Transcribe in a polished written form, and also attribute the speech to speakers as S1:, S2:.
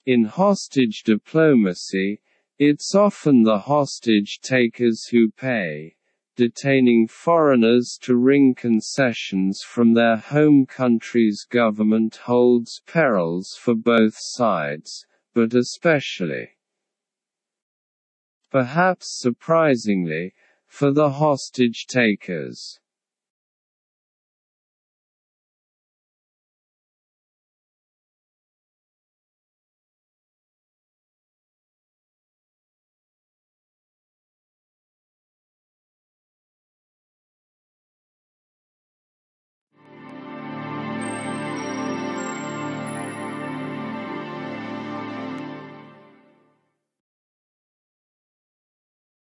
S1: In hostage diplomacy, it's often the hostage takers who pay. Detaining foreigners to wring concessions from their home country's government holds perils for both sides, but especially, perhaps surprisingly, for the hostage takers.